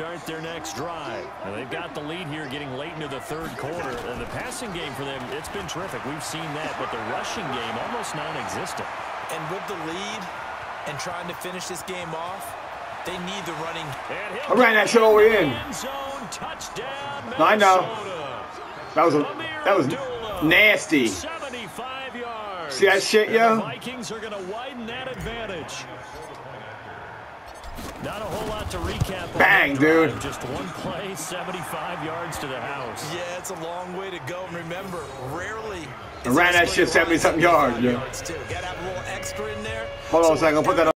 start their next drive. Now they've got the lead here getting late into the third quarter. And the passing game for them, it's been terrific. We've seen that, but the rushing game almost non-existent. And with the lead and trying to finish this game off, they need the running. I ran that shit over in. I know. That was nasty. 75 yards. See that shit, yo? The Vikings are going to widen that advantage. Not a whole lot to recap. Bang, dude. Just one play, 75 yards to the house. Yeah, it's a long way to go. And remember, rarely. I ran that shit 70-something yards, yo. Gotta have a little extra in there. Hold on a second. I'll put that on.